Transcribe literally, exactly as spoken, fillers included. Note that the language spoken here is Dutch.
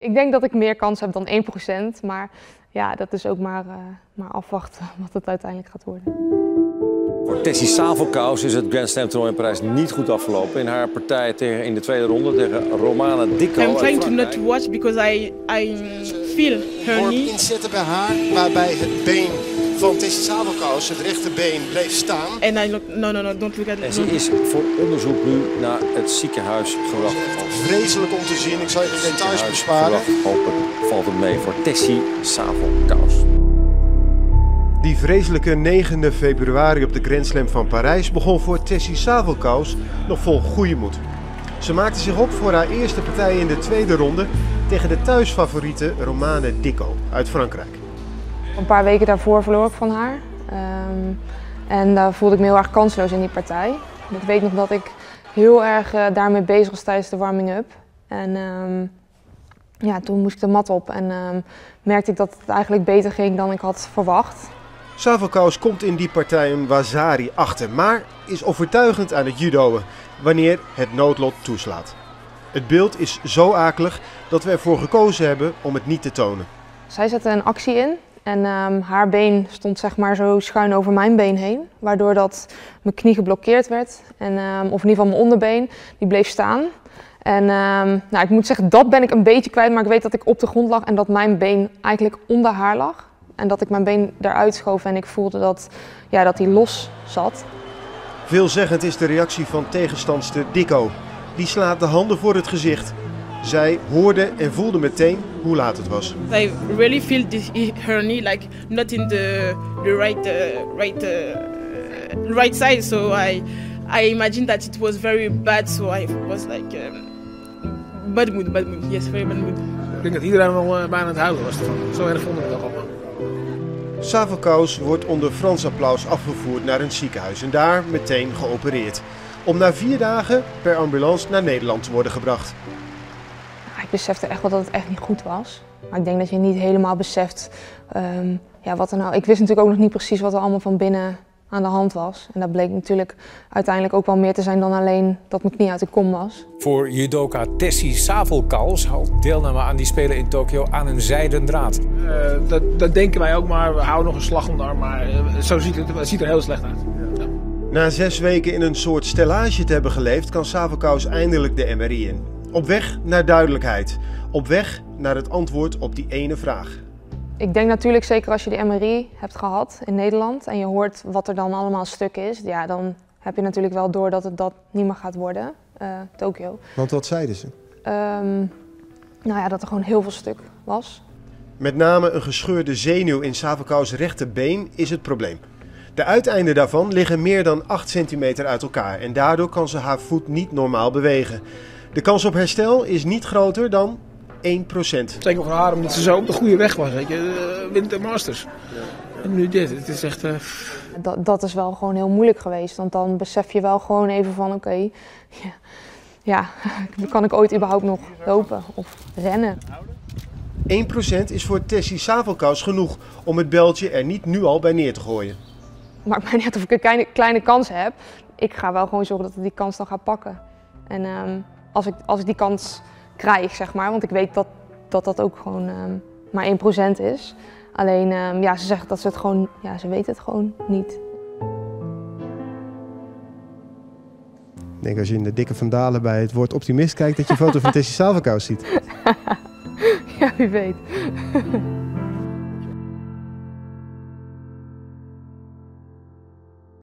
Ik denk dat ik meer kans heb dan één procent, maar ja, dat is ook maar, uh, maar afwachten wat het uiteindelijk gaat worden. Voor Tessie Savelkous is het Grand Slam toernooi in Parijs niet goed afgelopen. In haar partij tegen, in de tweede ronde tegen Romana Dicko. I'm trying to not watch because I, I feel her Worp knee. inzetten bij haar, waarbij het been van Tessie Savelkous, het rechterbeen, bleef staan. And I look, no, no, no, don't look at it. En ze is voor onderzoek nu naar het ziekenhuis gebracht. Vreselijk om te zien, ik zal je de details besparen. Hopelijk valt het mee voor Tessie Savelkous. Die vreselijke negende februari op de Grand Slam van Parijs begon voor Tessie Savelkous nog vol goede moed. Ze maakte zich op voor haar eerste partij in de tweede ronde tegen de thuisfavoriete Romana Dicko uit Frankrijk. Een paar weken daarvoor verloor ik van haar. Um, en daar voelde ik me heel erg kansloos in die partij. Ik weet nog dat ik heel erg uh, daarmee bezig was tijdens de warming-up. En um, ja, toen moest ik de mat op en um, merkte ik dat het eigenlijk beter ging dan ik had verwacht. Savelkous komt in die partij een Wazzari achter, maar is overtuigend aan het judoën wanneer het noodlot toeslaat. Het beeld is zo akelig dat we ervoor gekozen hebben om het niet te tonen. Zij zette een actie in en um, haar been stond zeg maar zo schuin over mijn been heen, waardoor dat mijn knie geblokkeerd werd. En, um, of in ieder geval mijn onderbeen, die bleef staan. En um, nou, ik moet zeggen, dat ben ik een beetje kwijt, maar ik weet dat ik op de grond lag en dat mijn been eigenlijk onder haar lag. En dat ik mijn been eruit schoof en ik voelde dat, ja, dat die los zat. Veelzeggend is de reactie van tegenstandster Dicko. Die slaat de handen voor het gezicht. Zij hoorde en voelde meteen hoe laat het was. I really feel this, her knee like not in the, the right, uh, right, uh, right side. So I, I imagined that it was very bad. So I was like, um, bad mood, bad mood. Yes, very bad mood. Ik denk dat iedereen al uh, bijna aan het huilen was ervan. Zo erg vonden we dat allemaal. Savelkous wordt onder Frans applaus afgevoerd naar een ziekenhuis en daar meteen geopereerd. Om na vier dagen per ambulance naar Nederland te worden gebracht. Ik besefte echt wel dat het echt niet goed was. Maar ik denk dat je niet helemaal beseft um, ja, wat er nou... Ik wist natuurlijk ook nog niet precies wat er allemaal van binnen aan de hand was. En dat bleek natuurlijk uiteindelijk ook wel meer te zijn dan alleen dat mijn knie uit de kom was. Voor judoka Tessie Savelkous houdt deelname aan die Spelen in Tokio aan een zijden draad. Uh, dat, dat denken wij ook, maar we houden nog een slag om de arm, maar uh, zo ziet het, het ziet er heel slecht uit. Ja. Na zes weken in een soort stellage te hebben geleefd, kan Savelkous eindelijk de M R I in. Op weg naar duidelijkheid. Op weg naar het antwoord op die ene vraag. Ik denk natuurlijk, zeker als je de M R I hebt gehad in Nederland en je hoort wat er dan allemaal stuk is, ja, dan heb je natuurlijk wel door dat het dat niet meer gaat worden, uh, Tokio. Want wat zeiden ze? Um, nou ja, dat er gewoon heel veel stuk was. Met name een gescheurde zenuw in Savelkous' rechterbeen is het probleem. De uiteinden daarvan liggen meer dan acht centimeter uit elkaar en daardoor kan ze haar voet niet normaal bewegen. De kans op herstel is niet groter dan één procent. Het teken voor haar omdat ze zo op de goede weg was, weet je, uh, wint de Masters. En nu dit, het is echt... Uh... Dat, dat is wel gewoon heel moeilijk geweest, want dan besef je wel gewoon even van oké, okay, ja, ja, kan ik ooit überhaupt nog lopen of rennen? één procent is voor Tessie Savelkous genoeg om het beltje er niet nu al bij neer te gooien. Maakt mij niet uit of ik een kleine, kleine kans heb, ik ga wel gewoon zorgen dat ik die kans dan ga pakken. En um, als, ik, als ik die kans krijg, zeg maar, want ik weet dat dat, dat ook gewoon um, maar één procent is. Alleen, um, ja, ze zeggen dat ze het gewoon, ja, ze weten het gewoon niet. Ik denk als je in de dikke vandalen bij het woord optimist kijkt, dat je een foto van Tessie Savelkous ziet. Ja, wie weet.